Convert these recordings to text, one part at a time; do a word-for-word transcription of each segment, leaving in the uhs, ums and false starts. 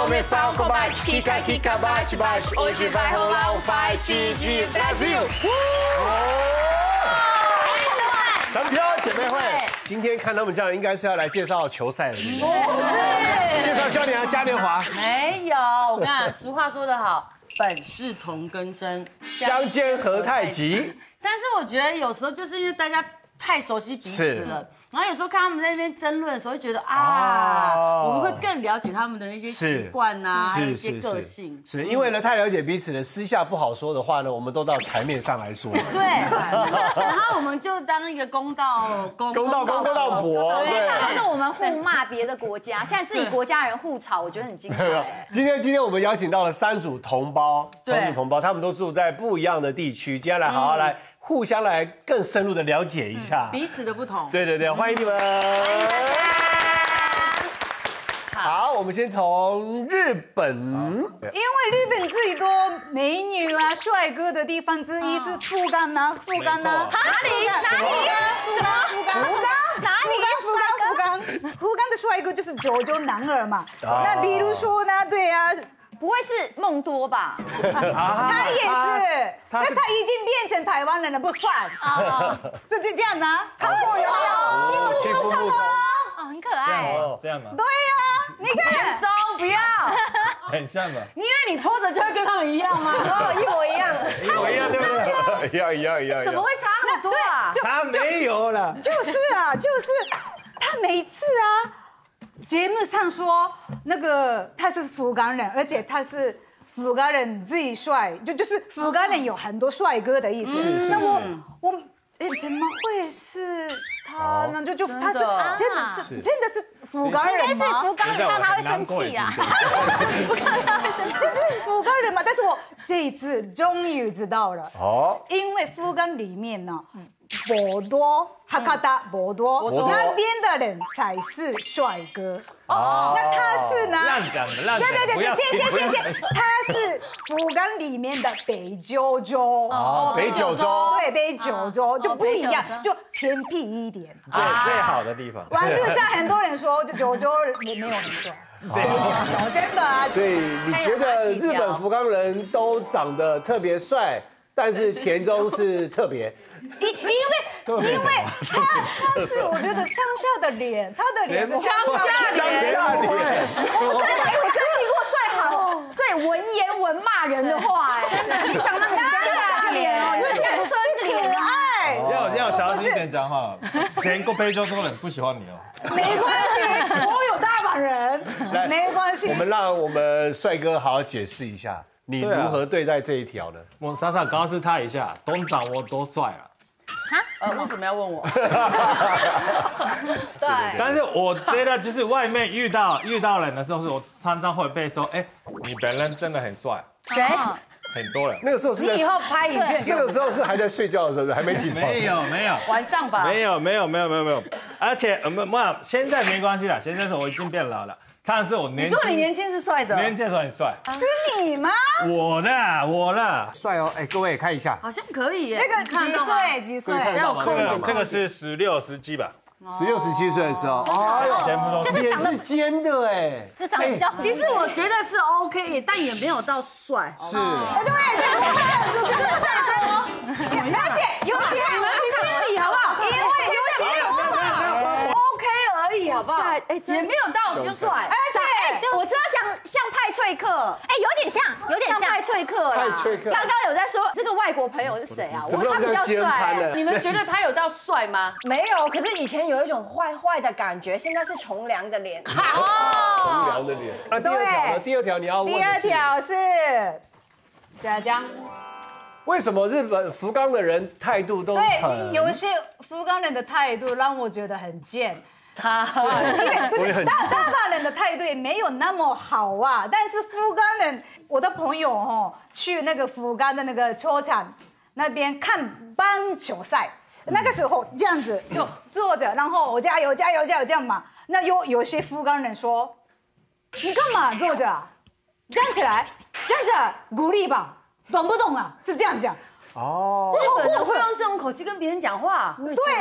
começar o combate. Kika, kika, bate, bate. Hoje vai rolar um fight de Brasil. 咱们挑姐妹会，今天看他们这样，应该是要来介绍球赛了，对不对？介绍教练啊，嘉年华。 没有，我跟你讲，俗话说得好，本是同根生， 相煎何太急。 但是我觉得有时候就是因为大家太熟悉彼此了。 然后有时候看他们在那边争论的时候，会觉得啊，我们会更了解他们的那些习惯呐，还有一些个性。 是因为呢，太了解彼此了，私下不好说的话呢，我们都到台面上来说。 对，然后我们就当一个公道公公道公公道伯。 对，就是我们互骂别的国家，现在自己国家人互吵，我觉得很精彩。 今天今天我们邀请到了三组同胞，三组同胞，他们都住在不一样的地区，接下来好好来。 互相来更深入的了解一下彼此的不同。 对对对，欢迎你们！好，我们先从日本， 因为日本最多美女啊、帅哥的地方之一是福冈啊，福冈啊， 哪里哪里？ 福冈福冈福冈哪里？ 福冈福冈福冈的帅哥就是九州男儿嘛。那比如说呢，对啊。 不会是梦多吧？ 他也是，但是他已经变成台湾人了，不算啊，是就这样的。看过有有，欺负不成啊，很可爱。 这样吗？ 对呀，你看， 中不要， 很像吧？ 你以为你拖着就会跟他们一样吗？ 哦，一模一样， 一模一样，对不对？ 一样一样一样。 怎么会差那么多啊？ 差没有了。 就是啊，就是他每次啊。 节目上说那个他是福冈人，而且他是福冈人最帅，就就是福冈人有很多帅哥的意思。 是是那我我哎怎么会是他呢？就就他是真的是真的是福冈人吗？ 应该是福冈人，他会生气啊。福冈人会生气， 这是福冈人嘛？但是我这一次终于知道了哦，因为福冈里面呢。 博多、哈卡达、博多那边的人才是帅哥哦。那他是呢？ 乱讲的，乱讲。 对对对，先先先先，他是福冈里面的北九州哦，北九州， 对，北九州就不一样，就偏僻一点。 最最好的地方。 网络上很多人说，就九州也没有很帅。 对，真的啊。 所以你觉得日本福冈人都长得特别帅，但是田中是特别？ 因因为因为他他是我觉得乡下的脸，他的脸是乡下脸。 我真的我真听过最好最文言文骂人的话，哎，真的，你长得很乡下脸哦，你乡村可爱。 要要小心一点讲话，全国非洲多人不喜欢你哦。 没关系，我有大把人，没关系。 我们让我们帅哥好好解释一下，你如何对待这一条呢？ 我傻傻告诉他一下，东长我多帅啊！ 呃，为什么要问我？ 对， 但是我觉得就是外面遇到遇到人的时候，是我常常会被说，哎，你本人真的很帅。 谁？ 很多人。 那个时候是你以后拍影片， 那个时候是还在睡觉的时候，还没起床。 没有没有， 晚上吧。 没有没有没有没有没有，而且呃没有，现在没关系了，现在是我已经变老了。 但是我年轻， 你说你年轻是帅的， 年轻的时候很帅， 是你吗？ 我的，我的， 帅哦！哎，各位看一下， 好像可以耶。 那个几岁？几岁？ 要这个这个是十六十七吧， 十六十七岁的时候， 哎呦，全部都是脸是尖的哎， 就长得比较。 其实我觉得是 OK， 但也没有到帅。 是。 对对对，就像说，而且有些人比比好不好？ 因为有些人 OK 而已，好不好？哎，也没有到帅， 而且我知道像像派翠克，哎，有点像，有点像派翠克啦。 派翠克。 刚刚有在说这个外国朋友是谁啊？ 怎么那么像西恩潘呢？ 你们觉得他有到帅吗？ 没有，可是以前有一种坏坏的感觉，现在是从良的脸。 从良的脸。那第二条呢？第二条你要问的是。 第二条是嘉江。 为什么日本福冈的人态度都对， 很？ 有一些福冈人的态度让我觉得很贱。 他因为不是大大阪人的态度也没有那么好啊，但是福冈人，我的朋友哦，去那个福冈的那个球场那边看棒球赛，那个时候这样子就坐着，然后我加油加油加油这样嘛。那有有些福冈人说，你干嘛坐着啊？站起来，站起来鼓励吧，懂不懂啊？是这样讲。 哦，日本人会用这种口气跟别人讲话。 对，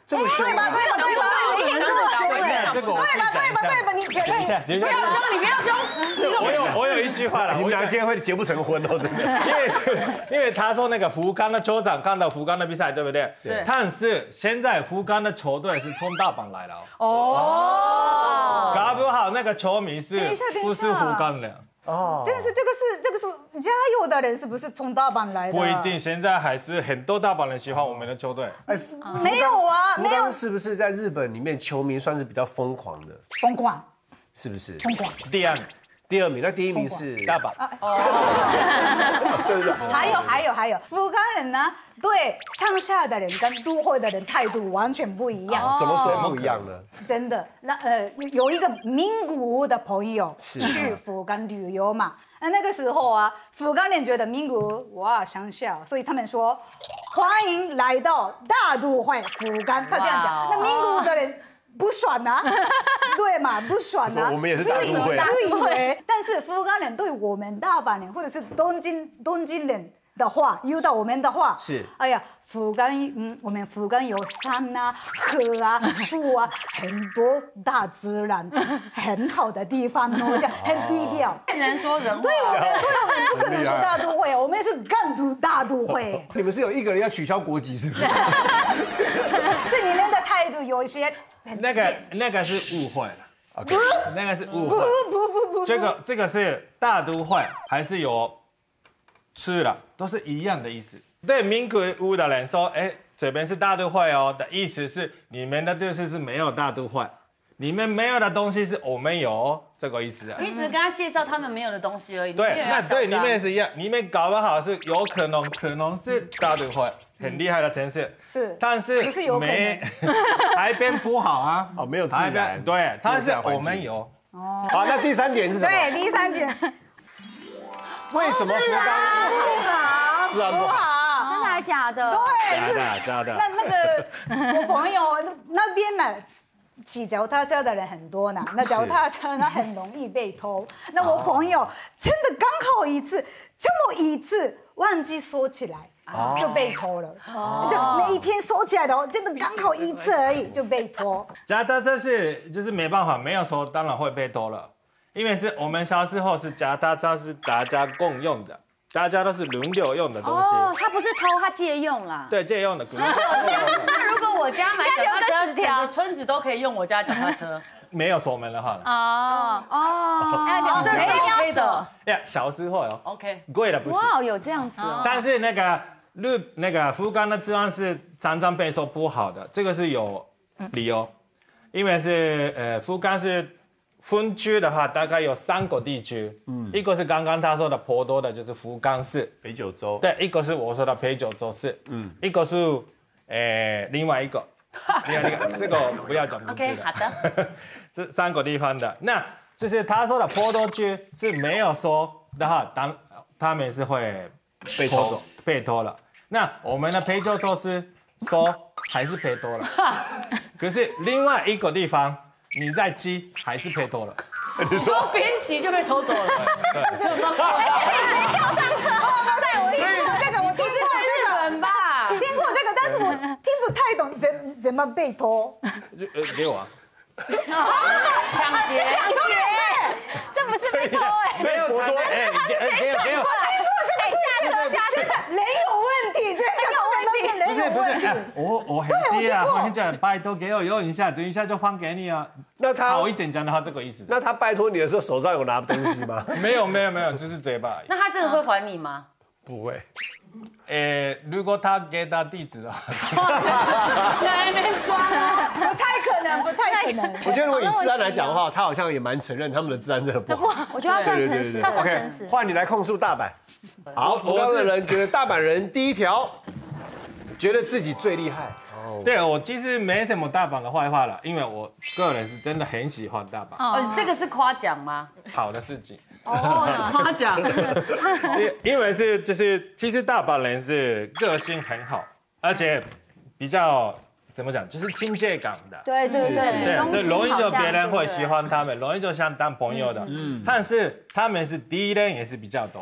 这么凶吗？ 对吧？对吧？对吧？这么凶哎！ 这个我可以讲一下。 对吧？你前等一下，等一下， 不要凶，你不要凶。 我有我有一句话了， 你们俩今天会结不成婚哦，真的。 因为因为他说那个福冈的酋长看到福冈的比赛，对不对？ 对。 但是现在福冈的球队是从大阪来的哦。搞不好那个球迷是不是福冈人？ 哦。但是这个是这个是加油的人是不是从大阪来的？ 不一定，现在还是很多大阪人喜欢我们的球队。哎， 没有啊，没有。 是不是在日本里面球迷算是比较疯狂的？ 疯狂。 是不是？ 疯狂。 第二名。 第二名，那第一名是大阪。 哦，真的。 还有还有还有，福冈人呢，对乡下的人跟都会的人态度完全不一样。 怎么说不一样呢？ 真的，那呃有一个名古屋的朋友去福冈旅游嘛，那那个时候啊，福冈人觉得名古屋哇乡下，所以他们说欢迎来到大都会福冈，他这样讲，那名古屋的人。不爽啊，对嘛？不爽啊！ 我们也是大都会， 自以为。但是福冈人对我们大阪人或者是东京东京人的话，遇到我们的话是， 哎呀，福冈嗯，我们福冈有山啊、河啊、树啊，很多大自然，很好的地方哦，这样很低调。 见人说人话， 对，我们对我们不可能说大都会，我们是赣都大都会。 你们是有一个人要取消国籍，是不是？ 所以你们的态度有一些那个那个是误会了。OK， 那个是误会。不不不，这个这个是大都会，还是有吃了，都是一样的意思。对名古屋的人说，哎，这边是大都会哦的意思是，你们的地区是没有大都会，你们没有的东西是我们有，这个意思啊。 你只跟他介绍他们没有的东西而已。 对，那对你们也是一样，你们搞不好是有可能，可能是大都会。很厉害的城市是， 但是没海边不好啊， 哦，没有自然， 对，但是我们有。 哦，好，那第三点是什么？ 对，第三点， 为什么福冈不好？ 治安不好？ 真的还假的？ 对， 假的，假的。 那那个我朋友那边呢，骑脚踏车的人很多呢，那脚踏车呢很容易被偷。那我朋友真的刚好一次，这么一次忘记收起来。就被偷了，就每一天收起来的哦，真的刚好一次而已就被偷。 脚踏车是就是没办法，没有收当然会被偷了，因为是我们小时候是脚踏车是大家共用的，大家都是轮流用的东西。 哦，他不是偷，他借用啦。 对，借用的。 所以我家，那如果我家买脚踏车，整个村子都可以用我家脚踏车。 没有锁门的话。 哦哦，哎，这是可以的。 呀，小时候哟。 OK。 贵的不是。 哇，有这样子哦。 但是那个。日那个福冈的治安是常常被说不好的，这个是有理由，因为是呃福冈是分区的话，大概有三个地区，嗯，一个是刚刚他说的颇多的，就是福冈市北九州， 对，一个是我说的北九州市，嗯，一个是呃另外一个，另外一个这个不要讲名字 OK， 好的， 这三个地方的，那就是他说的颇多区是没有说的话，当他们是会被偷走， 被偷了。那我们的北九州是说还是赔多了，可是另外一个地方你在骑还是赔多了。 你说边骑就被偷走了， 对， 怎么可以跳上车？ 对，我听过这个，我听过日本吧？ 听过这个，但是我听不太懂怎怎么被偷。 呃，给我啊。 抢劫， 抢劫，这不是被偷哎？ 没有抢劫，哎，给给给我。 下车下车， 人有问题，这个有问题， 不是不是，哎，我我很急啊，我很讲，拜托给我用一下，等一下就还给你啊。 那他好一点讲的话，这个意思。 那他拜托你的时候，手上有拿东西吗？ 没有没有没有，就是嘴巴。 那他真的会还你吗？ 不会。 呃，如果他给他地址的话， 那还没抓啊， 不太可能，不太可能。 我觉得如果以治安来讲的话，他好像也蛮承认他们的治安真的不好。 我觉得他算诚实，他算诚实。 换你来控诉大阪。好，福冈的人觉得大阪人第一条，觉得自己最厉害。 对我其实没什么大阪的坏话了，因为我个人是真的很喜欢大阪。 哦，这个是夸奖吗？ 好的事情。 哦，是夸奖。 因因为是就是其实大阪人是个性很好，而且比较怎么讲，就是亲切感的。 对对对， 对，所以容易就别人会喜欢他们，容易就想当朋友的。嗯，但是他们是敌人也是比较多。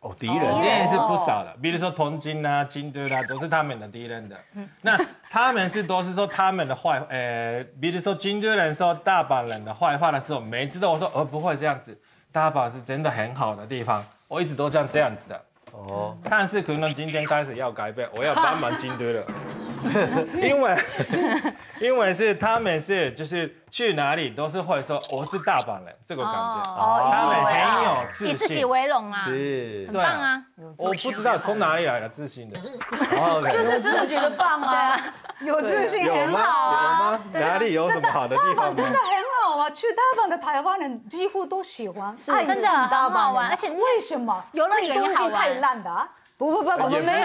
哦，敌人， 敌人是不少的，比如说东京啊、京都啦，都是他们的敌人的。那他们是都是说他们的坏，呃，比如说京都人说大阪人的坏话的时候，每次都我说，呃，不会这样子，大阪是真的很好的地方，我一直都这样这样子的。哦，但是可能今天开始要改变，我要帮忙京都了，因为因为是他们是就是去哪里都是会说我是大阪人这个感觉， 哦他们很有自信， 以自己为荣啊， 是， 很棒啊！ 我不知道从哪里来的自信的， 就是真的觉得棒啊， 有自信很有吗？ 好啊， 有吗？哪里有什么好的地方吗？ 真的很好啊！去大阪的台湾人几乎都喜欢，爱真的上大很好阪人， 玩而且为什么？ 游乐园也好玩是东西太烂的啊。 不不不，我们没有，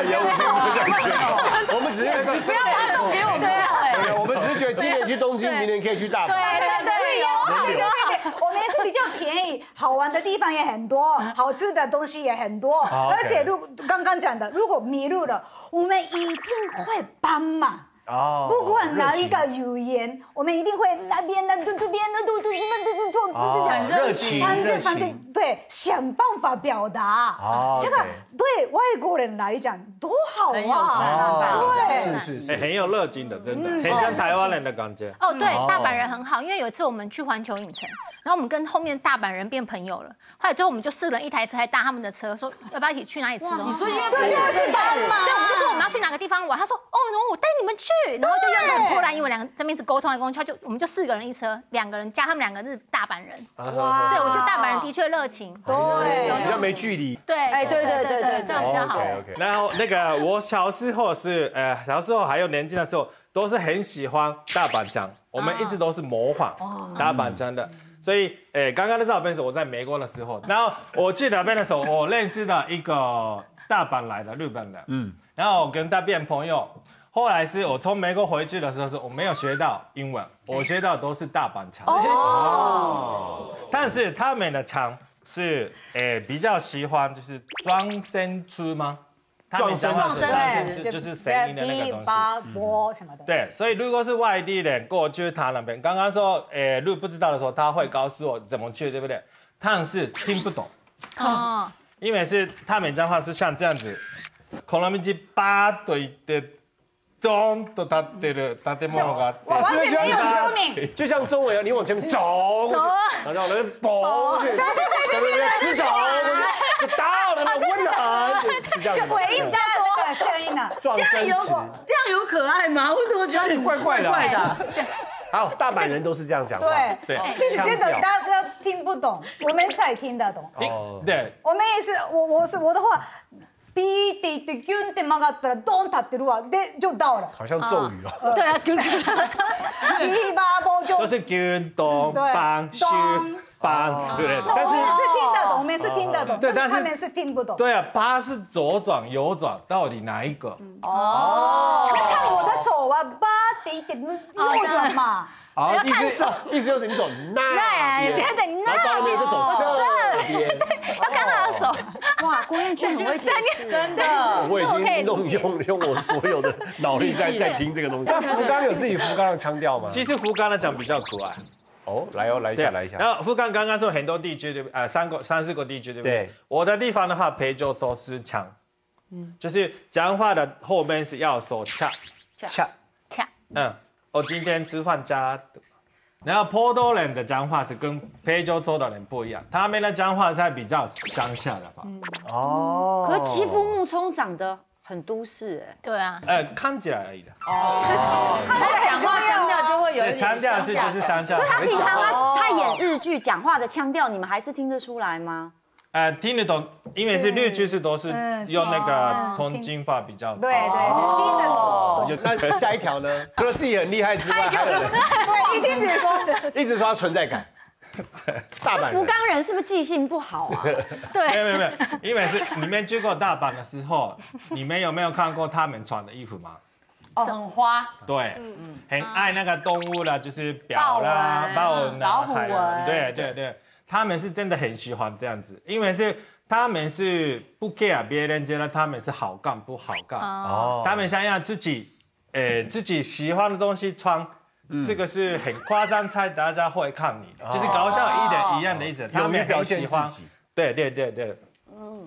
我们只是不要把它送给我们哎。 我们只是觉得今年去东京，明年可以去大阪。 对对对呀，对对对对，我们是比较便宜，好玩的地方也很多，好吃的东西也很多，而且如刚刚讲的，如果迷路了，我们一定会帮忙。 哦， 不管哪一个语言，我们一定会那边的、这这边的、都都都都都很热情，热情， 对，想办法表达。哦，这个对外国人来讲多好啊！ 对，是是是， 很有热情的，真的，很像台湾人的感觉。 哦，对，大阪人很好，因为有一次我们去环球影城，然后我们跟后面大阪人变朋友了。后来之后我们就四人一台车，还搭他们的车，说要不要一起去哪里吃东西？ 你说因为对，就是他嘛。 对，我们就说我们要去哪个地方玩，他说哦，然后我带你们去，然后就用很破烂英文两个这边一直沟通来沟通去，就我们就四个人一车，两个人加他们两个是大阪人。哇，对，我觉得大阪人的确热情， 对， 比较没距离。 对， 哎，对对对对， 这样比较好。 然后那个我小时候是呃小时候还有年轻的时候，都是很喜欢大阪腔，我们一直都是模仿大阪腔的。所以，诶，刚刚的照片是我在美国的时候，然后我去那边的时候，我认识到一个大阪来的日本人，嗯，然后我跟他变朋友。后来是我从美国回去的时候，是我没有学到英文，我学到都是大阪腔。哦，但是他们的腔是，诶，比较喜欢就是装声出吗？ 撞声词， 对，就是声音的那个东西， 八波什么的。 对，所以如果是外地人过去他那边，刚刚说，诶，如果不知道的时候，他会告诉我怎么去，对不对？但是听不懂，哦，因为是他们讲话是像这样子，可能是八对的。咚都他对的，他对莫个， 我完全没有说明， 就像中文一样，你往前面走，走，然后人跑过去，对对对对对，直走就到了，那温暖，是这样子。 回应加那个声音呢， 这样有这样有可爱吗？我怎么觉得你怪怪的？怪的。好，大阪人都是这样讲话。 对对，其实真的大家听不懂，我们才听得懂。 哦，对， 我们也是，我我是我的话。ビーって言ってギュンって曲がったらドン立ってるわで就到了， 好像咒语哦。 对啊，ギュン。 一八波就都是ギュン咚棒シュ棒之类的。 但是是听得懂，我们是听得懂， 对， 但是他们是听不懂。 对啊，八是左转右转，到底哪一个？ 哦，看我的手啊，八って言って右转嘛。 好，意思意思就是你走那边，然后到那边就走这边， 要看他的手。 哇，郭彥均很会解释，真的。 我已经用用用我所有的脑力在在听这个东西。那福冈有自己福冈的腔调吗？ 其实福冈的讲比较可爱。 哦，来哦，来一下，来一下。 然后福冈刚刚说很多地区对不对？呃，三个三四个地区对不对？我的地方的话，陪酒州是腔，嗯，就是讲话的后面是要说恰恰恰， 嗯。我今天吃饭加，然后波多人的讲话是跟非洲州的人不一样，他们的讲话才比较乡下的吧。嗯、 哦，可是吉福木聪长得很都市哎。 对啊。 呃，看起来而已的。 哦。他讲话腔调就会有一点腔调是就是乡下。 所以他平常他他演日剧讲话的腔调，你们还是听得出来吗？ 呃，听得懂，因为是日剧是都是用那个通京话比较。 对对，听得懂。 那下一条呢？除了自己很厉害之外，还有人对，已经解说， 一直说他存在感。大阪福冈人是不是记性不好啊？ 对， 没有没有没有，因为是你们去过大阪的时候，你们有没有看过他们穿的衣服吗？ 哦，很花。 对，很爱那个动物啦，就是表啦、豹纹、 老虎纹。 对对对。他们是真的很喜欢这样子，因为是他们是不 care 别人觉得他们是好看不好看，哦，他们想要自己，呃，自己喜欢的东西穿，嗯、这个是很夸张才大家会看你的，哦、就是搞笑一点一样的意思。他们很喜欢，对对对对，嗯，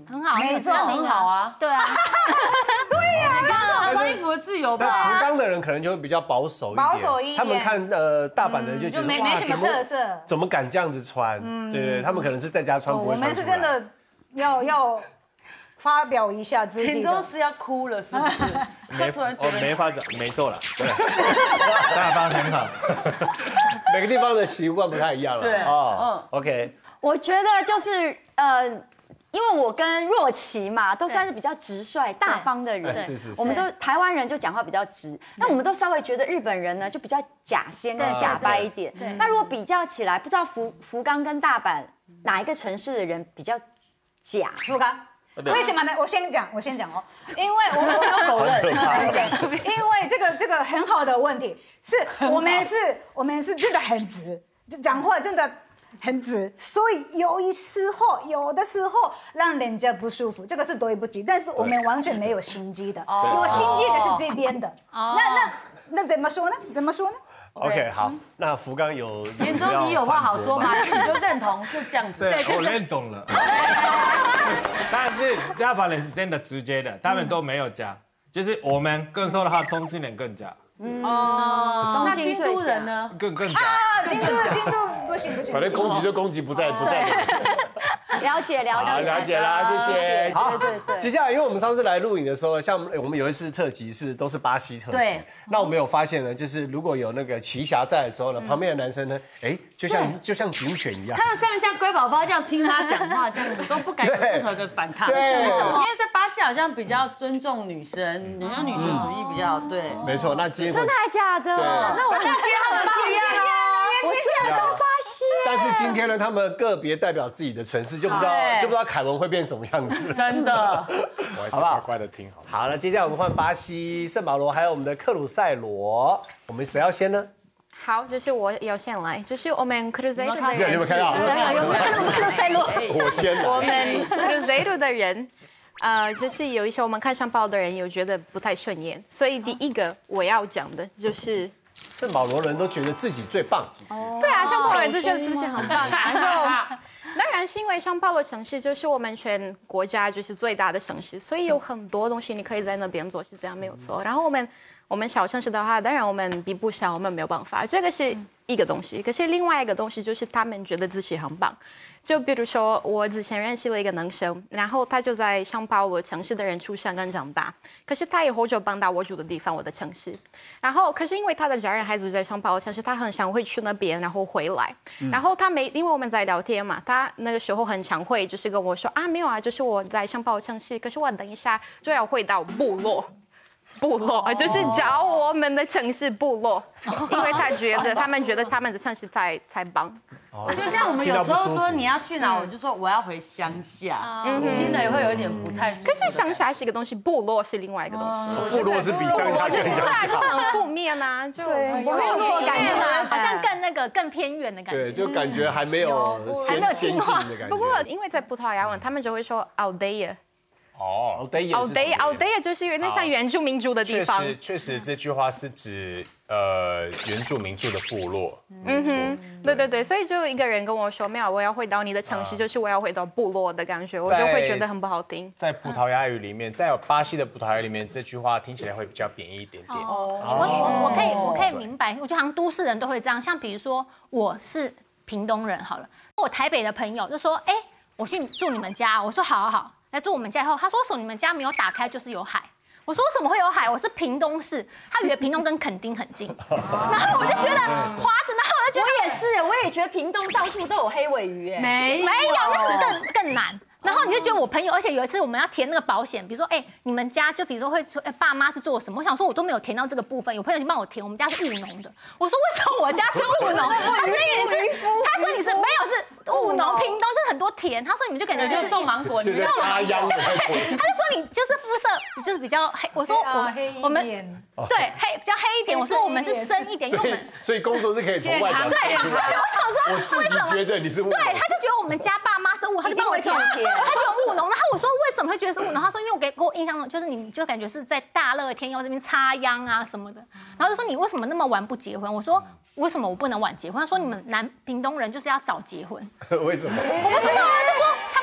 很好， 没错， 很好啊。 对啊， 对呀， 你刚刚有穿衣服的自由但福吧？ 冈的人可能就会比较保守一点， 保守一点他们看呃大阪的人就觉得哇就没没什么怎么特色怎么敢这样子穿？对对，他们可能是在家穿不我会穿出来。 们是真的要要发表一下自己田的。 中是要哭了，是不是？他突然觉得我没法讲，没做了，对，大方很好。 每个地方的习惯不太一样了。 对哦，OK， 我觉得就是呃，因为我跟若琪嘛，都算是比较直率、大方的人。 哎是是是我们都台湾人就讲话比较直，那我们都稍微觉得日本人呢就比较假仙跟假掰一点。 对那如果比较起来，不知道福福冈跟大阪哪一个城市的人比较假？ 福冈。为什么呢？我先讲，我先讲哦，因为我我不要否认。 因为这个这个很好的问题，是我们是我们是真的很直，讲话真的很直，所以有时候有的时候让人家不舒服，这个是对不起，但是我们完全没有心机的，有心机的是这边的。那那那怎么说呢？怎么说呢？ OK， 好，那福冈有田中，你有话好说吗？你就认同，就这样子。 对，我认懂了。但是大阪人是真的直接的，他们都没有加，就是我们更说的话，东京人更加， 哦，那京都人呢？ 更更加。 啊，京都京都不行不行， 反正攻击就攻击，不在不在。 了解了好， 解了解啦，谢谢。好， 对对对接下来，因为我们上次来录影的时候，像我们有一次特辑是都是巴西特辑， 对。 那我们有发现呢，就是如果有那个奇侠在的时候呢，旁边的男生呢，哎，就像就像警犬一样， 他们像像龟宝宝这样听他讲话，这样子都不敢有任何的反抗。 对因为在巴西好像比较尊重女生，好像女权主义比较对。 没错。那今天真的还假的？那我很接他们不一样哦。我是来到巴西， 但是今天呢，他们个别代表自己的城市，就不知道对就不知道凯文会变什么样子。 真的。 我还是乖乖的听好。 好了，接下来我们换巴西圣保罗，还有我们的克鲁塞罗，我们谁要先呢？ 好，就是我要先来，就是我们 Cruzeiro 的这样有没有看到？ 克鲁塞罗， 我先来。 我们 Cruzeiro 的人，呃，就是有一些我们看上报的人有觉得不太顺眼，所以第一个我要讲的就是圣保罗人都觉得自己最棒。 对啊，上报人就觉得自己很棒，然后当然是因为上报的城市就是我们全国家就是最大的城市，所以有很多东西你可以在那边做，是这样没有错。然后我们我们小城市的话，当然我们比不上，我们没有办法，这个是一个东西。可是另外一个东西就是他们觉得自己很棒。就比如说，我之前认识了一个男生，然后他就在上paulo我城市的人出生跟长大，可是他以后就搬到我住的地方，我的城市。然后，可是因为他的家人还住在上paulo城市，他很想会去那边，然后回来。然后他没，因为我们在聊天嘛，他那个时候很常会就是跟我说啊，没有啊，就是我在上paulo城市，可是我等一下就要回到部落。部落就是找我们的城市部落，因为他觉得他们觉得他们的城市才才棒。 就像我们有时候说你要去哪，我就说我要回乡下，听了也会有一点不太舒服。 可是乡下是一个东西，部落是另外一个东西。 部落是比乡下更乡下， 就很负面啊，就部落感觉好像更那个更偏远的感觉。 对，就感觉还没有先先进的感觉。 不过因为在葡萄牙文，他们就会说 aldeia。 哦 ，aldeia aldeia 就是有点像原住民住的地方。 确实，确实这句话是指呃原住民住的部落。 嗯哼，对对对，所以就一个人跟我说，没有，我要回到你的城市，就是我要回到部落的感觉，我就会觉得很不好听。 在葡萄牙语里面，在巴西的葡萄牙语里面，这句话听起来会比较贬义一点点。 哦，我我我可以我可以明白，我觉得好像都市人都会这样，像比如说我是屏东人好了，我台北的朋友就说，哎，我去住你们家，我说好好好。来住我们家以后，他说：“为什么你们家没有打开就是有海？”我说：“为什么会有海？我是屏东市。”他以为屏东跟垦丁很近，然后我就觉得滑着，然后我就觉得我也是，我也觉得屏东到处都有黑尾鱼，哎， 没没有，那是更更难。然后你就觉得我朋友，而且有一次我们要填那个保险，比如说，哎，你们家就比如说会说，哎，爸妈是做什么？我想说我都没有填到这个部分，有朋友就帮我填，我们家是务农的。我说为什么我家是务农？他说你是，他说你是没有是务农，屏东就是很多田。他说你们就感觉就是种芒果， 你们插秧的。他就说你就是肤色就是比较黑。我说我我们对黑比较黑一点。我说我们是深一点，因为我们所以工作是可以从外表对。我想说我自己觉得你是务农， 对，他就觉得我们家爸妈是务，他就帮我种田，他就务农。然后我说为什么会觉得是务农？他说因为我给给我印象中就是你就感觉是在大热天要这边插秧啊什么的。然后就说你为什么那么晚不结婚？我说为什么我不能晚结婚？他说你们南屏东人就是要早结婚。 为什么？ 我不知道啊，就说他们大概十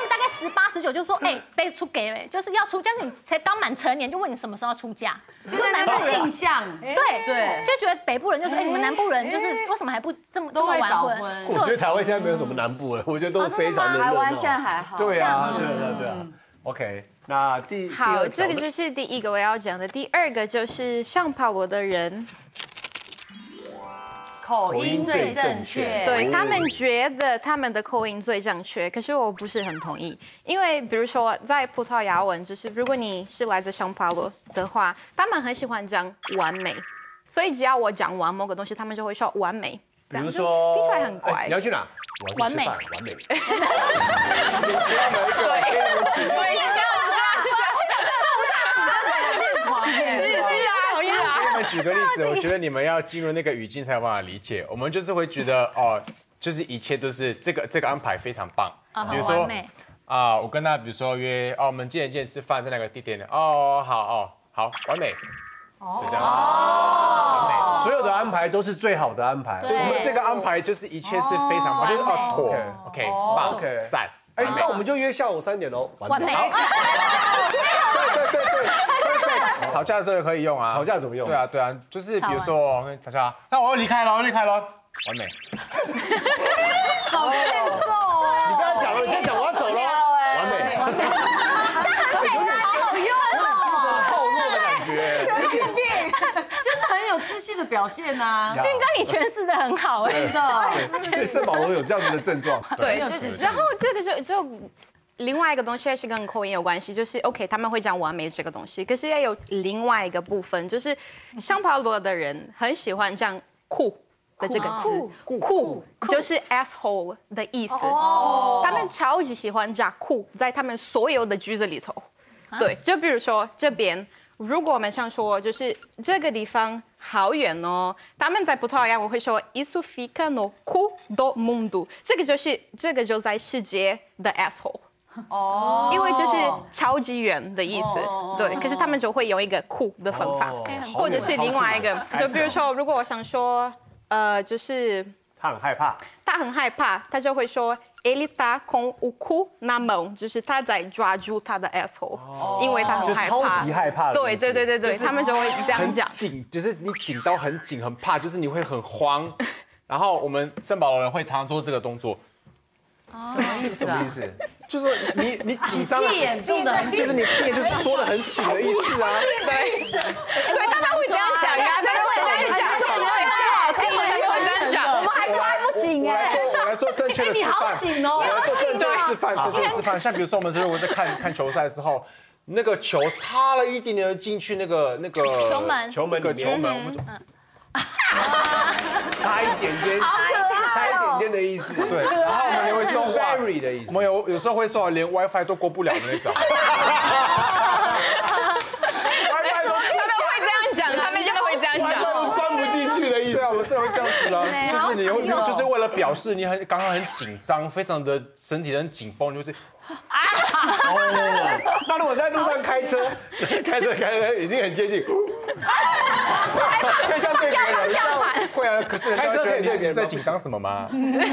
十八、十九就说，哎，被出给哎，就是要出嫁，你才刚满成年就问你什么时候要出嫁， 就南部印象， 对对， 就觉得北部人就说，哎，你们南部人就是为什么还不这么这么晚婚？ 我觉得台湾现在没有什么南部了，我觉得都是非常的热闹。 台湾现在还好。 对啊，对啊，对啊。OK， 那第好，这个就是第一个我要讲的，第二个就是上paulo我的人。 口音最正确， 对他们觉得他们的口音最正确，可是我不是很同意，因为比如说在葡萄牙文，就是如果你是来自上paulo的话，他们很喜欢讲完美，所以只要我讲完某个东西，他们就会说完美。 比如说， 听起来很怪。 你要去哪？ 完美， 完美。 对，对， 举个例子，我觉得你们要进入那个语境才有办法理解。我们就是会觉得哦，就是一切都是这个这个安排非常棒。比如说啊，我跟他比如说约哦，我们几点几点吃饭，在哪个地点？哦，好哦，好，完美。哦，就这样。完美， 所有的安排都是最好的安排。 就是这个安排就是一切是非常棒，就是哦妥 ，OK， 棒 ，OK， 赞。 哎，那我们就约下午三点喽。 完美。 对对对对。吵架的时候也可以用啊。 吵架怎么用？ 对啊，对啊，就是比如说吵架，那我要离开了，我要离开了，完美。 好欠揍哦！ 你刚才讲了，你在讲我要走了，完美。 好用哦， 好弱的感觉， 神经病，就是很有自信的表现呐。 俊哥，你诠释的很好哎， 真的。 所以圣保罗有这样子的症状。 对，然后这个就就。另外一个东西也是跟口音有关系，就是 OK， 他们会讲完美这个东西，可是也有另外一个部分，就是上paulo的人很喜欢讲酷的这个字，酷就是 asshole 的意思，他们超级喜欢加酷在他们所有的句子里头。对，就比如说这边，如果我们想说就是这个地方好远哦，他们在葡萄牙我会说 isso fica no cu do mundo， 这个就是这个就在世界的 asshole。哦，因为就是超级远的意思，对。可是他们就会有一个酷的分法，或者是另外一个，就比如说，如果我想说，呃，就是他很害怕， 他很害怕，他就会说 ele tá com o cu na mão， 就是他在抓住他的 asshole， 因为他很害怕， 超级害怕。 对对对对对，他们就会这样讲， 紧，就是你紧到很紧很怕，就是你会很慌。然后我们圣保罗人会常常做这个动作。 什么意思啊？ 什么意思？ 就是你你紧张的， 屁眼重的很紧， 就是你屁眼就是缩的很紧的意思啊。 对，对，大家会这样想呀，大家会这样想，怎么会不好听？会这样讲， 我们还抓不紧哎。 我来做正确的示范。 你好紧哦！ 我来做正确的示范，正确的示范。像比如说我们如果在看看球赛的时候，那个球差了一点点进去那个那个球门球门个球门，我们差一点点，差一点点的意思。 对，然后我们也会说 very 的意思。 我们有有时候会说连 WiFi 都过不了的那种。 WiFi 都他们会这样讲，他们真的会这样讲， 都钻不进去的意思。 对啊，我们真的会这样子啊，就是你会就是为了表示你很刚刚很紧张，非常的身体很紧绷，就是。 啊！哦，那如果在路上开车，开车开车已经很接近，可以这样对别人，这样会啊。可是人家觉得你在紧张什么吗？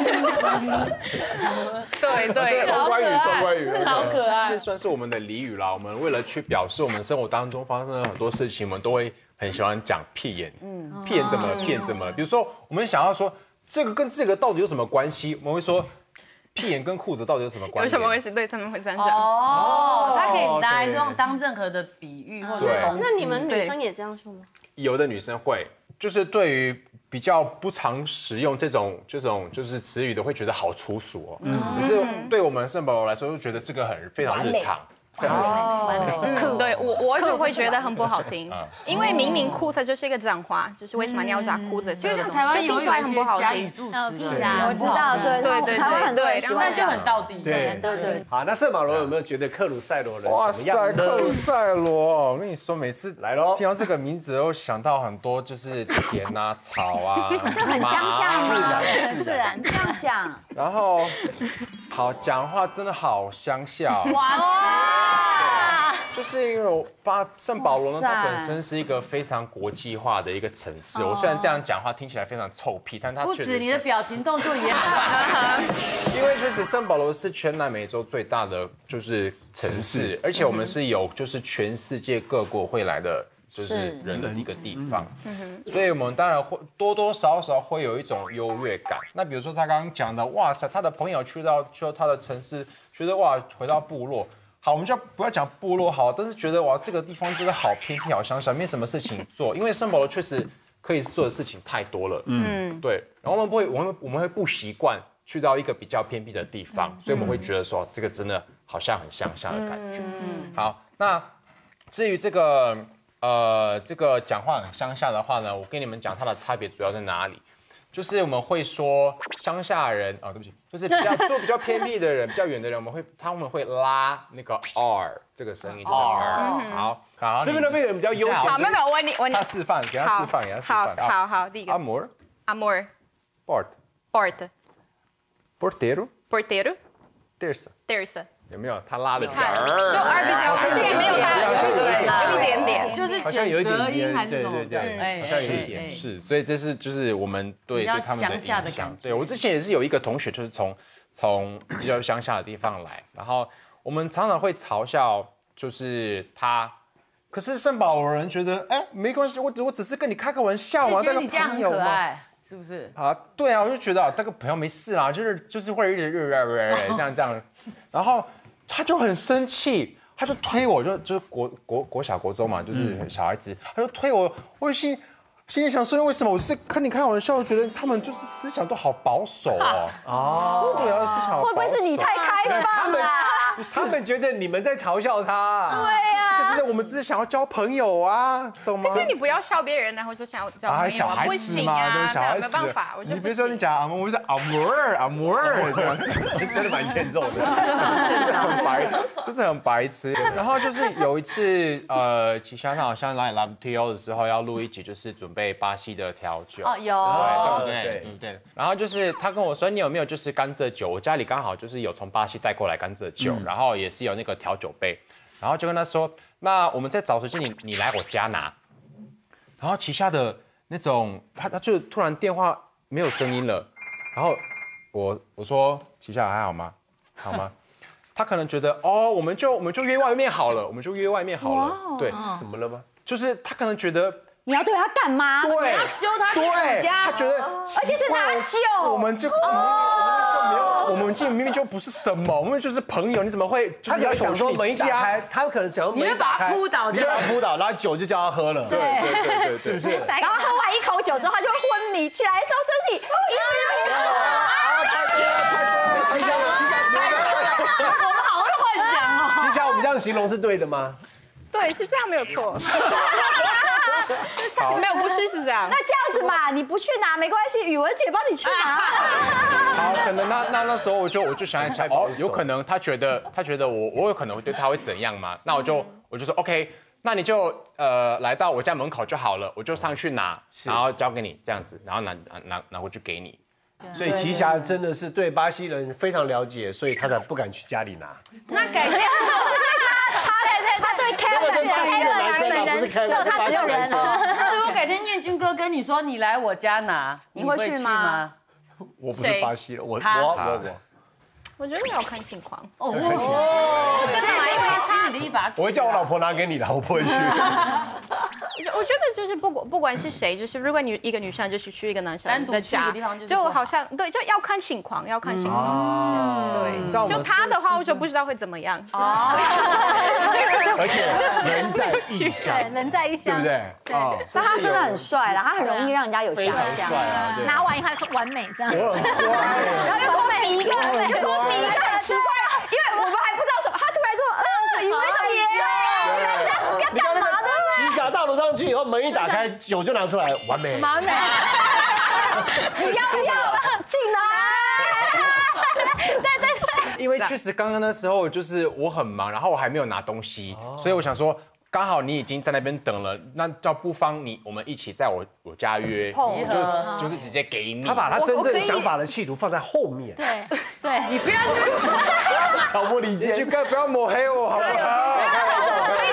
对对， 双关语，双关语， 好可爱。 这算是我们的俚语啦。我们为了去表示我们生活当中发生了很多事情，我们都会很喜欢讲屁眼。嗯，屁眼怎么了？屁眼怎么了？比如说，我们想要说这个跟这个到底有什么关系？我们会说。屁眼跟裤子到底有什么关系？ 有什么关系？对，他们会这样讲。 哦，它可以拿来用当任何的比喻或者东西。 那你们女生也这样说吗？ 有的女生会，就是对于比较不常使用这种这种就是词语的，会觉得好粗俗哦。嗯。可是对我们圣保罗来说，就觉得这个很非常日常。 哦，对我我就会觉得很不好听，因为明明裤它就是一个脏话，就是为什么你要扎裤子？ 就像台湾有一些加语助词， 我知道，对对对台湾很多人喜欢， 就很道地。 对对对。好，那圣保罗有没有觉得克鲁塞罗人哇怎么样？ 克鲁塞罗，我跟你说，每次来喽， 听到这个名字，都想到很多就是田啊、草啊， 就很乡下吗？ 自然， 这样讲。 然后，好讲话真的好乡下。 哇塞！ 就就是因为巴圣保罗呢，它本身是一个非常国际化的一个城市。我虽然这样讲话听起来非常臭屁，但它不确实止你的表情动作也很因为确实圣保罗是全南美洲最大的就是城市，而且我们是有就是全世界各国会来的。就是人的一个地方，所以我们当然会多多少少会有一种优越感。那比如说他刚刚讲的，哇塞，他的朋友去到去到他的城市，觉得哇，回到部落，好，我们就不要讲部落好，但是觉得哇，这个地方真的好偏僻，好乡下，没什么事情做。因为圣保罗确实可以做的事情太多了，嗯，对。然后我们不会，我们我们会不习惯去到一个比较偏僻的地方，所以我们会觉得说，这个真的好像很乡下的感觉。好，那至于这个。呃，这个讲话很乡下的话呢，我跟你们讲它的差别主要在哪里，就是我们会说乡下人啊、哦，对不起，就是比较做比较偏僻的人、比较远的人，我们会他们会拉那个 R 这个声音，就是 R。好，好， 这边那边人比较悠闲。 好，没有没有，我问你，问你。 他示范，给他示范，给他示范。 好，好好，第一个。 Amor。 Amor。 Port。 Port。 Porteiro。 Porteiro。 Terça。 Terça。 有没有？他拉的比较， 就 R 比较，所以没有它，有一点点， 就是卷舌音还是什么？ 对对对，好像有一点是，所以这是就是我们对对他们的影响。对我之前也是有一个同学，就是从从比较乡下的地方来，然后我们常常会嘲笑，就是他。可是圣保罗人觉得，哎，没关系，我只我只是跟你开个玩笑嘛， 觉得你这样很可爱。是不是啊？对啊，我就觉得啊，这个朋友没事啦，就是就是会一直这样这样，然后他就很生气，他就推我，就就是国国国小国中嘛，就是小孩子，他就推我，我就心心里想说，为什么我是跟你开玩笑，觉得他们就是思想都好保守哦。哦，对啊，思想好保守。 会不会是你太开放了？ 他们觉得你们在嘲笑他。 对呀。 可是我们只是想要交朋友啊，懂吗？ 可是你不要笑别人，然后就想要交朋友啊，不行啊，对，没办法，我就你比如说你讲阿莫，我是阿摩尔，阿摩尔， 真的蛮欠揍的， 很白，就是很白痴。然后就是有一次，呃，旗下上好像来 Lab T O 的时候要录一集，就是准备巴西的调酒。 哦，有， 对对对对对。然后就是他跟我说，你有没有就是甘蔗酒？我家里刚好就是有从巴西带过来甘蔗酒，然后也是有那个调酒杯，然后就跟他说。那我们在找时间，你你来我家拿，然后旗下的那种，他他就突然电话没有声音了，然后我我说旗下还好吗？好吗？他可能觉得哦，我们就我们就约外面好了，我们就约外面好了，对， 怎么了吗？ 就是他可能觉得你要对他干嘛？ 对， 要揪他去对， 家， 他觉得， 而且是拿酒， 我们就我们就没有。我们明明就不是什么，我们就是朋友，你怎么会？ 他要想说门一打开，他可能想说门一打开， 你就把他扑倒， 你就把他扑倒，然后酒就叫他喝了， 对对对对， 是不是？ 然后喝完一口酒之后，他就会昏迷，起来的时候身体。 旗下， 我们好会幻想哦。 旗下，我们这样形容是对的吗？ 对，是这样没有错。没有，不是是这样。 那这样子嘛，你不去拿没关系，宇文姐帮你去拿。 好，可能那那那时候我就我就想一想，哦，有可能他觉得他觉得我我有可能会对他会怎样嘛？那我就我就说 OK， 那你就呃来到我家门口就好了，我就上去拿，然后交给你这样子，然后拿拿拿拿回去给你。 所以奇霞真的是对巴西人非常了解，所以他才不敢去家里拿。 那改天。 他对 Kevin 巴西的男生啊，不是 Kevin， 他只有人哦。 那如果改天彦君哥跟你说你来我家拿，你会去吗？ 我不是巴西人，我我我我。 我觉得要看情况哦，所以这一把心里的一把尺。 我会叫我老婆拿给你的，我不会去。 我觉得就是不管不管是谁，就是如果你一个女生就是去一个男生的家，就好像对，就要看情况，要看情况。对，就他的话，我就不知道会怎么样。哦。 而且人在异乡， 人在异乡， 对不对？ 对。那他真的很帅啦，他很容易让人家有想象。 拿完以后还说完美这样。 我很乖。 然后又多迷一个，又多迷一个，很奇怪，因为我们还不知道什么，他突然说，嗯，宇文姐，要干嘛呢？ 旗下大楼上去以后，门一打开，酒就拿出来，完美。 完美。不要不要，进来。对对对。 因为确实刚刚那时候就是我很忙，然后我还没有拿东西，所以我想说。刚好你已经在那边等了，那叫不妨你我们一起在我我家约，我就就是直接给你。 他把他真正想法的企图放在后面。 对对， 你不要挑拨离间， 你就不要抹黑我好不好？ 我可以有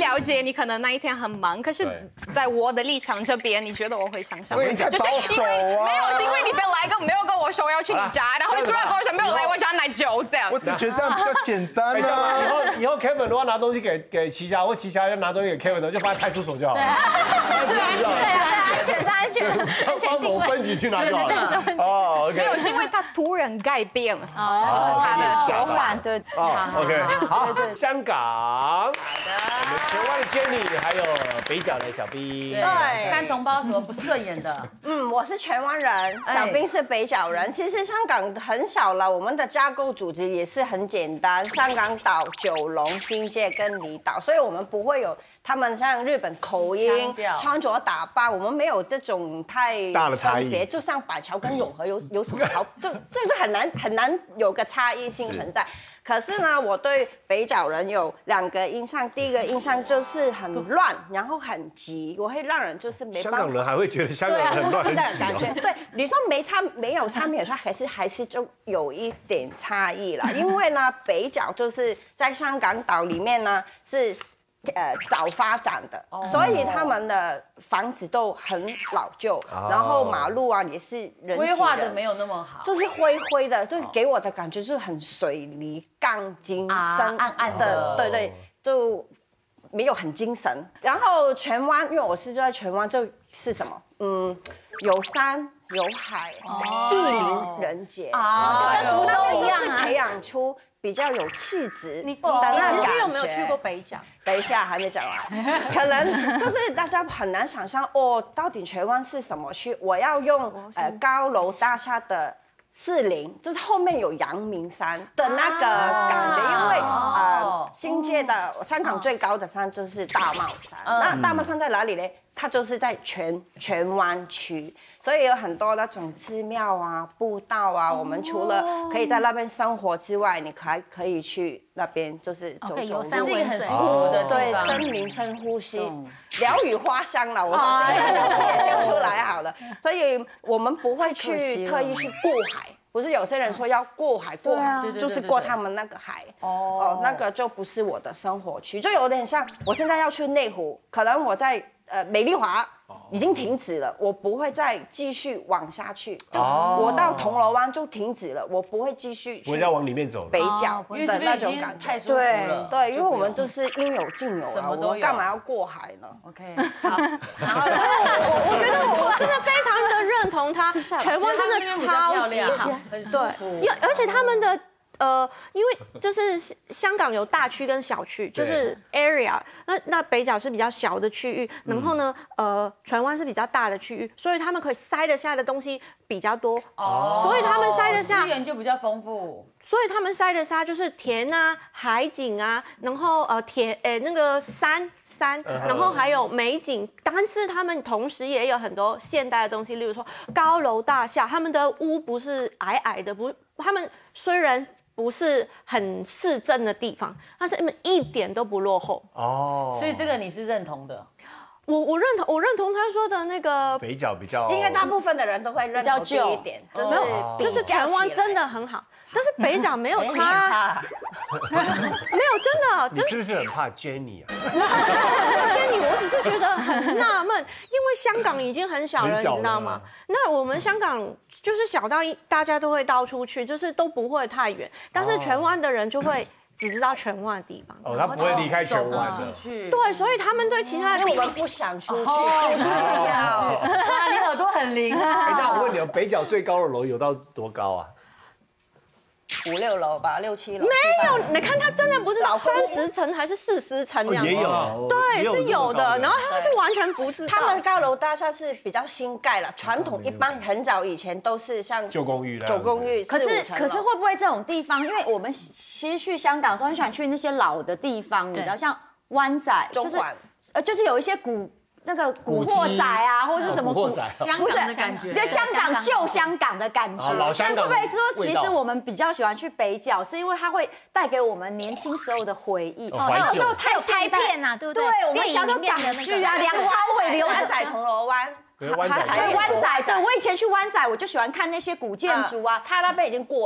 了解你可能那一天很忙，可是在我的立场这边，你觉得我会想想？ 因为你太保守啊！ 没有，因为你没有来跟没有跟我说要去你家，然后你突然跟我说没有来我家奶酒这样。 我只觉得这样比较简单啊。 以后以后 Kevin 如果拿东西给给齐霞，或齐霞要拿东西给 Kevin 的，就放在派出所就好了。 对安全是安全，安全帮某分局去拿就好了。哦，OK。 没有，是因为他突然改变了， 哦， 他的说法。 对， 哦 ，OK， 好，香港，好的，我们全湾的 Jenny 还有北角的小兵， 对，看同胞什么不顺眼的？ 嗯，我是荃湾人，小兵是北角人。其实香港很小了，我们的架构组织也是很简单，香港岛、九龙、新界跟离岛，所以我们不会有他们像日本口音、穿着打扮，我们没有这种太大的差异。 就像板桥跟永和有有什么好，就就是很难很难有个差异性存在。可是呢，我对北角人有两个印象，第一个印象就是很乱，然后很急，我会让人就是没办法。 香港人还会觉得香港人很乱很急感觉。对，你说没差没有差没有差，还是还是就有一点差异啦。因为呢，北角就是在香港岛里面呢是。呃，早发展的，所以他们的房子都很老旧，然后马路啊也是人规划的没有那么好， 就是灰灰的，就给我的感觉就是很水泥钢筋深暗暗的， 对对，就没有很精神。然后荃湾，因为我是住在荃湾，就是什么，嗯，有山有海，地灵人杰啊，跟福州一样啊， 培养出比较有气质。 你你你曾经有没有去过北角？ 等一下，还没讲完，可能就是大家很难想象哦，到底荃湾是什么区？我要用呃高楼大厦的士林，就是后面有阳明山的那个感觉，因为呃新界的香港最高的山就是大帽山，那大帽山在哪里呢？它就是在荃荃湾区。所以有很多那种寺庙啊、步道啊，我们除了可以在那边生活之外，你还可以去那边就是走走， 这是一个很舒服的对，森林深呼吸，鸟语花香了，我讲出来好了。所以我们不会去特意去过海。不是有些人说要过海，过海就是过他们那个海哦，那个就不是我的生活区，就有点像我现在要去内湖，可能我在呃美丽华。已经停止了，我不会再继续往下去。哦，我到铜锣湾就停止了，我不会继续。 不会再往里面走了。 北角的那种感觉， 太舒服了。 对，因为我们就是应有尽有啊，我们干嘛要过海呢 ？OK， 好。然后我我觉得我真的非常的认同他，荃湾真的超级好， 很舒服。 因为而且他们的。呃，因为就是香港有大区跟小区，就是 area， 那那北角是比较小的区域，然后呢，呃，荃湾是比较大的区域，所以他们可以塞得下的东西比较多，哦，所以他们塞得下资源就比较丰富， 所以他们塞得下就是田啊、海景啊，然后呃田呃那个山山，然后还有美景，但是他们同时也有很多现代的东西，例如说高楼大厦，他们的屋不是矮矮的，不，他们虽然。不是很市政的地方，但是他们一点都不落后哦，所以这个你是认同的。 我我认同，我认同他说的那个北角比较， 应该大部分的人都会认同这一点，就是就是荃湾真的很好，但是北角没有差，没有真的。 你是不是很怕 Jenny 啊 ？Jenny， 我只是觉得很纳闷，因为香港已经很小了，你知道吗？那我们香港就是小到大家都会到处去，就是都不会太远，但是荃湾的人就会。只知道荃湾的地方哦，他不会离开荃湾的。 对，所以他们对其他的地方我们不想出去，不需要。 哇，你耳朵很灵啊！ 那我问你，北角最高的楼有到多高啊？ 五六楼吧，六七楼。 没有，你看它真的不是三十层还是四十层这样？ 也有， 对，是有的。然后它是完全不知道。 他们高楼大厦是比较新盖了，传统一般很早以前都是像旧公寓、 旧公寓。 可是可是会不会这种地方？因为我们其实去香港的时候很喜欢去那些老的地方，你知道，像湾仔，就是呃，就是有一些古。那个古惑仔啊，或者是什么古惑仔， 香港的感觉， 就香港旧香港的感觉。 老香港。 会不会说，其实我们比较喜欢去北角，是因为它会带给我们年轻时候的回忆？ 哦， 有时候太拍片呐，对不对？ 对，我们小时候港剧啊，梁朝伟、刘湾仔、铜锣湾。 湾仔， 湾仔，对，我以前去湾仔，我就喜欢看那些古建筑啊。 他那边已经过了。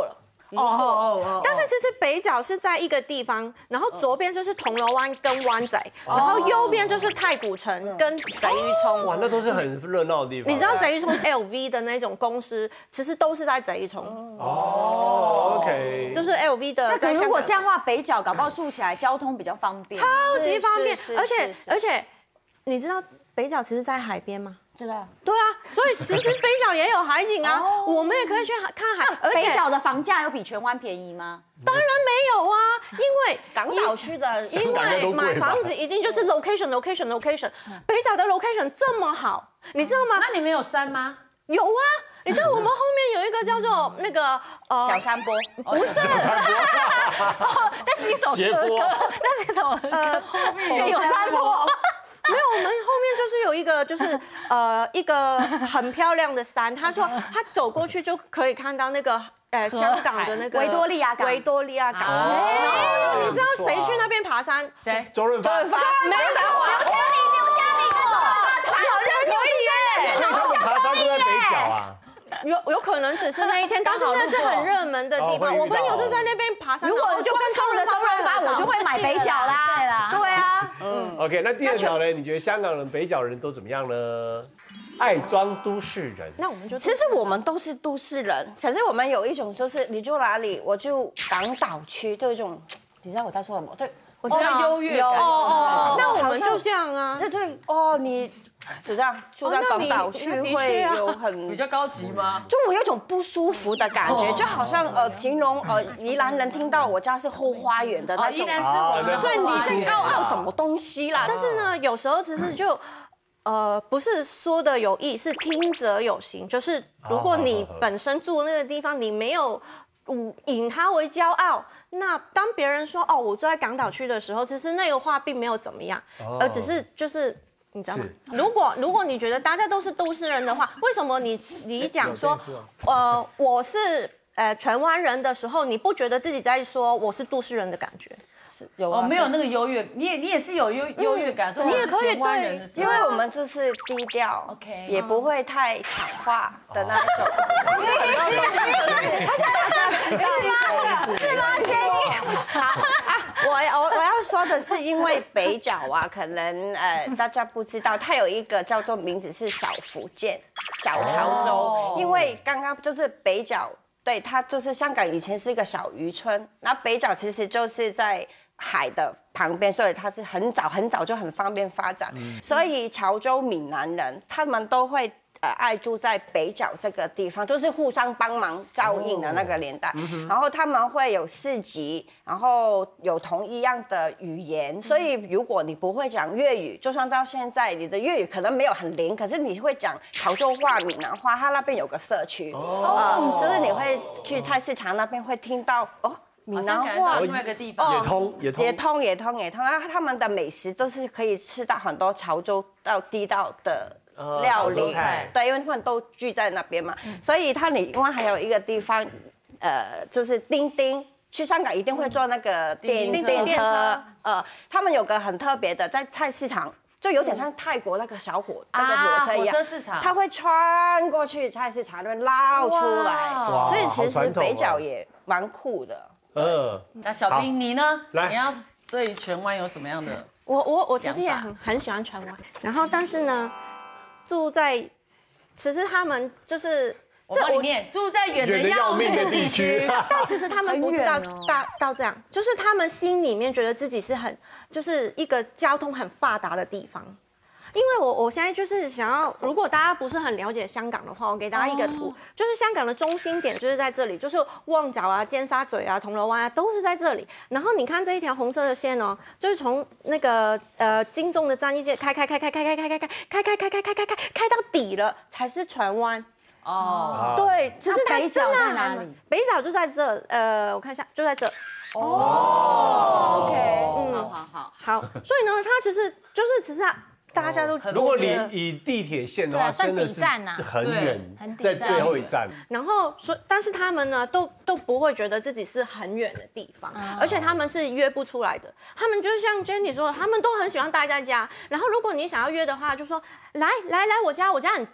哦哦哦。 但是其实北角是在一个地方，然后左边就是铜锣湾跟湾仔，然后右边就是太古城跟贼鱼冲。 哇，那都是很热闹的地方。 你知道贼鱼冲是 L V 的那种公司，其实都是在贼鱼冲。 哦 ，OK。 就是 L V 的。 那如果这样的话，北角搞不好住起来交通比较方便， 超级方便，而且而且，你知道北角其实在海边吗？ 知道。 对啊，所以其实北角也有海景啊，我们也可以去看海。 而且北角的房价有比荃湾便宜吗？ 当然没有啊，因为港岛区的， 因为买房子一定就是 location location location， 北角的 location 这么好，你知道吗？ 那你们有山吗？ 有啊。你知道我们后面有一个叫做那个呃小山坡， 不是， 那是一首歌，那是什么？呃，后面有山坡。 没有，我们后面就是有一个，就是呃一个很漂亮的山。他说他走过去就可以看到那个呃香港的那个维多利亚港。 维多利亚港。然后呢，你知道谁去那边爬山？ 谁？ 周润发。 没有， 刘嘉玲，刘嘉玲那种， 好像可以耶。 所以他们爬山都在北角啊。 有有可能只是那一天，但是那是很热门的地方。我朋友就在那边爬山， 如果我就跟冲着周润发，我就会买北角啦。 对啦， 对啊。 嗯 ，OK， 那第二条呢？你觉得香港人、北角人都怎么样呢？爱装都市人。 那我们就其实我们都是都市人，可是我们有一种就是你住哪里，我就港岛区，就一种，你知道我在说什么？对， 我知道优越感。 哦哦哦，那我们就这样啊。 对对哦，你。就这样住在港岛区会有很比较高级吗？ 就我有一种不舒服的感觉，就好像呃形容呃宜兰人听到我家是后花园的那种， 宜兰是我们的后花园。 对，你在高傲什么东西啦？ 但是呢，有时候其实就。呃，不是说的有意，是听者有心。就是如果你本身住那个地方，你没有以他为骄傲，那当别人说哦，我住在港岛区的时候，其实那个话并没有怎么样，而只是就是。你知道吗？如果如果你觉得大家都是都市人的话，为什么你你讲说，呃，我是呃荃湾人的时候，你不觉得自己在说我是都市人的感觉？ 是有哦，没有那个优越，你也你也是有优优越感，说你也可以对， 因为我们就是低调 ，OK， 也不会太抢话的那种。因为很多东西就是大家知道是吗？好啊，我我我要说的是，因为北角啊，可能呃大家不知道，它有一个叫做名字是小福建、小潮州，因为刚刚就是北角。对，它就是香港以前是一个小渔村，那北角其实就是在海的旁边，所以它是很早很早就很方便发展。嗯、所以潮州闽南人他们都会呃爱住在北角这个地方，就是互相帮忙照应的那个年代。哦嗯、然后他们会有市集，然后有同一样的语言，所以如果你不会讲粤语，就算到现在你的粤语可能没有很灵，可是你会讲潮州话、闽南话，它那边有个社区，哦、呃，就是你会去菜市场那边会听到哦。闽南话， 另外一个地方也通也通也通也通也通，然后他们的美食都是可以吃到很多潮州到地道的料理，对，因为他们都聚在那边嘛，所以它另外还有一个地方，呃，就是叮叮。去香港一定会坐那个电电车，呃，他们有个很特别的，在菜市场，就有点像泰国那个小火那个火车一样， 火车市场， 它会穿过去菜市场那边绕出来，所以其实北角也蛮酷的。 嗯， 那小兵你呢？ 来， 你要对于荃湾有什么样的？ 我我我其实也很很喜欢荃湾，然后但是呢，住在其实他们就是。 我帮你念，住在远的要命的地区， 但其实他们不知道到到这样，就是他们心里面觉得自己是很，就是一个交通很发达的地方。因为我我现在就是想要，如果大家不是很了解香港的话，我给大家一个图，就是香港的中心点就是在这里，就是旺角啊、尖沙咀啊、铜锣湾啊都是在这里。然后你看这一条红色的线哦，就是从那个呃金钟的站一街开开开开开开开开开开开开开开开开开到底了，才是荃湾。哦，对，其实它北角在哪里？ 北角就在这，呃，我看一下，就在这。 哦 ，OK， 嗯，好好好，所以呢，它其实就是其实它大家都， 如果你以地铁线的话，真的是很远，在最后一站。 然后说，但是他们呢，都都不会觉得自己是很远的地方，而且他们是约不出来的。他们就是像 Jenny 说的，他们都很喜欢待在家。然后如果你想要约的话，就说来来来我家，我家很近。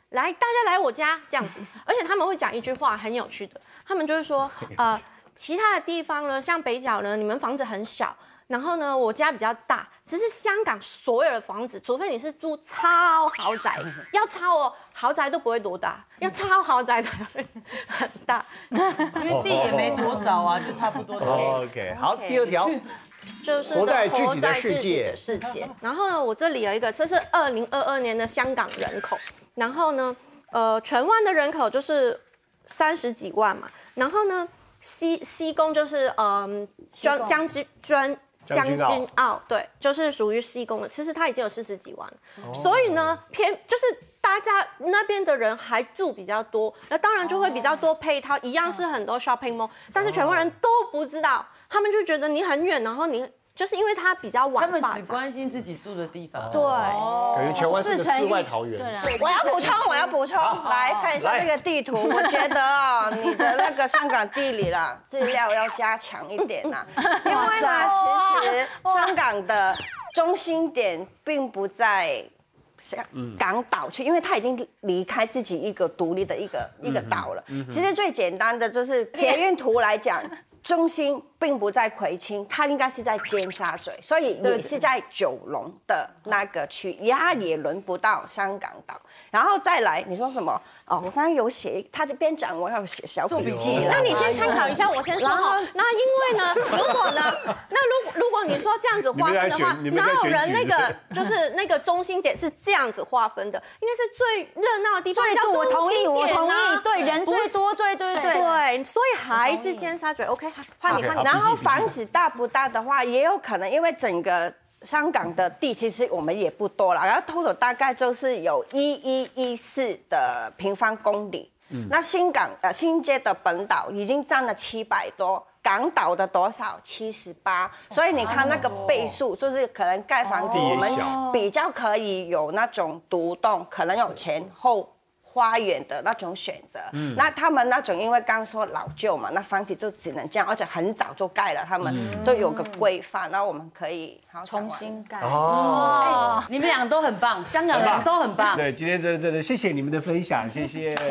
来，大家来我家这样子，而且他们会讲一句话很有趣的，他们就是说，呃，其他的地方呢，像北角呢，你们房子很小，然后呢，我家比较大。其实香港所有的房子，除非你是住超豪宅，要超哦，豪宅都不会多大，要超豪宅才会很大， 因为地也没多少啊，就差不多的。 OK， 好，第二条。 就是活在自己的世界， 世界。然后呢，我这里有一个，这是二零二二年的香港人口。然后呢，呃，荃湾的人口就是三十几万嘛。然后呢，西西贡就是嗯，将将军专将军澳，对，就是属于西贡的。其实它已经有四十几万了。哦、所以呢，偏就是大家那边的人还住比较多，那当然就会比较多配套，一样是很多 shopping mall， 但是荃湾人都不知道。他们就觉得你很远，然后你就是因为他比较晚发展， 他们只关心自己住的地方。 对， 感觉荃湾是个世外桃源。 对，我要补充，我要补充，来看一下这个地图。我觉得啊，你的那个香港地理啦资料要加强一点啦，因为呢，其实香港的中心点并不在香港岛区，因为它已经离开自己一个独立的一个一个岛了。其实最简单的就是捷运图来讲。中心并不在葵青，它应该是在尖沙咀，所以也是在九龙的那个区，它也轮不到香港岛。然后再来，你说什么？哦，我刚刚有写，他这边讲我要写小笔记了。 那你先参考一下，我先说哈。那因为呢，如果呢，那如如果你说这样子划分的话，哪有人那个就是那个中心点是这样子划分的？应该是最热闹的地方叫中心点啊。 我同意，我同意，对，人最多，对对对对，所以还是尖沙咀。OK。换你看， 然后房子大不大的话，也有可能，因为整个香港的地其实我们也不多了，然后 total 大概就是有一一一四的平方公里。嗯、那新港呃新界的本岛已经占了七百多，港岛的多少？七十八。所以你看那个倍数，就是可能盖房子我们比较可以有那种独栋，可能有前后。花园的那种选择，嗯，那他们那种因为刚说老旧嘛，那房子就只能这样，而且很早就盖了，他们都有个规范，然后我们可以好重新盖。 哦，你们两个都很棒，香港人都很棒。 对，今天真的真的谢谢你们的分享，谢谢。好，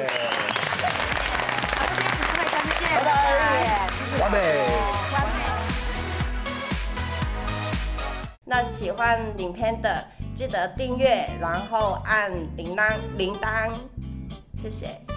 这边拜拜，谢谢，完美。 那喜欢影片的记得订阅，然后按铃铛铃铛。谢谢。